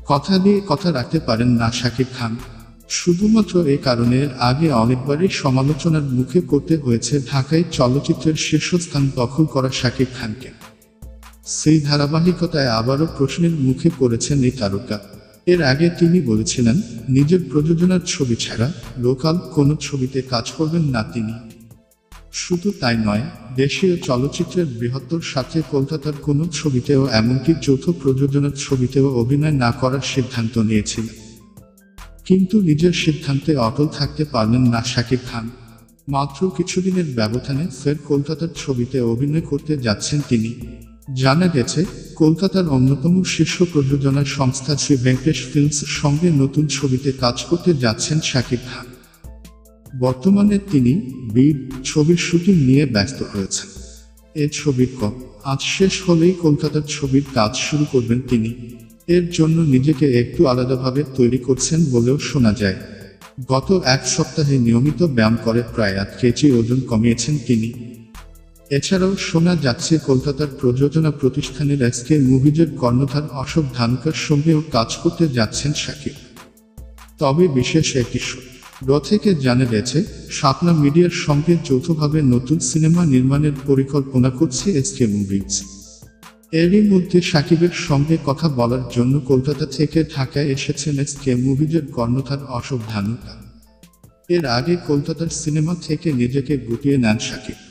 কথা দিয়ে কথা রাখতে পারেন না শাকিব খান। শুধুমাত্র এই কারণে এর আগে অনেকবারই সমালোচনার মুখে পড়তে হয়েছে ঢাকায় চলচ্চিত্রের শীর্ষস্থান দখল করা শাকিব খানকে। সেই ধারাবাহিকতায় আবারও প্রশ্নের মুখে পড়েছেন এই তারকা। এর আগে তিনি বলেছিলেন, নিজের প্রযোজনার ছবি ছাড়া লোকাল কোনো ছবিতে কাজ করবেন না তিনি। শুধু তাই নয়, দেশীয় চলচ্চিত্রের বৃহত্তর সাথে কলকাতার কোনো ছবিতেও এমনকি যৌথ প্রযোজনার ছবিতেও অভিনয় না করার সিদ্ধান্ত নিয়েছিলেন। কিন্তু নিজের সিদ্ধান্তে অটল থাকতে পারলেন না শাকিব খান। মাত্র কিছুদিনের ব্যবধানে ফের কলকাতার ছবিতে অভিনয় করতে যাচ্ছেন তিনি। জানা গেছে, কলকাতার অন্যতম শীর্ষ প্রযোজনা সংস্থা শ্রী ভেঙ্কটেশ ফিল্মসের সঙ্গে নতুন ছবিতে কাজ করতে যাচ্ছেন শাকিব খান। বর্তমানে তিনি বীর ছবির শুটিং নিয়ে ব্যস্ত রয়েছেন। এ ছবির আজ শেষ হলেই কলকাতার ছবির কাজ শুরু করবেন তিনি। এর জন্য নিজেকে একটু আলাদাভাবে তৈরি করছেন বলেও শোনা যায়। গত এক সপ্তাহে নিয়মিত ব্যায়াম করে প্রায় 8 কেজি ওজন কমিয়েছেন তিনি। এছাড়াও শোনা যাচ্ছে কলকাতার প্রযোজনা প্রতিষ্ঠানের এসকে মুভিজের কর্ণধার অশোক ধানুকার সঙ্গেও কাজ করতে যাচ্ছেন শাকিব। তবে বিশেষ একটি সূত্র থেকে জানা গেছে, শাপলা মিডিয়ার সঙ্গে যৌথভাবে নতুন সিনেমা নির্মাণের পরিকল্পনা করছে এসকে মুভিজ। এরই মধ্যে শাকিবের সঙ্গে কথা বলার জন্য কলকাতা থেকে ঢাকায় এসেছেন এসকে মুভিজের কর্ণধার অশোক ধানুকা। এর আগে কলকাতার সিনেমা থেকে নিজেকে গুটিয়ে নেন শাকিব।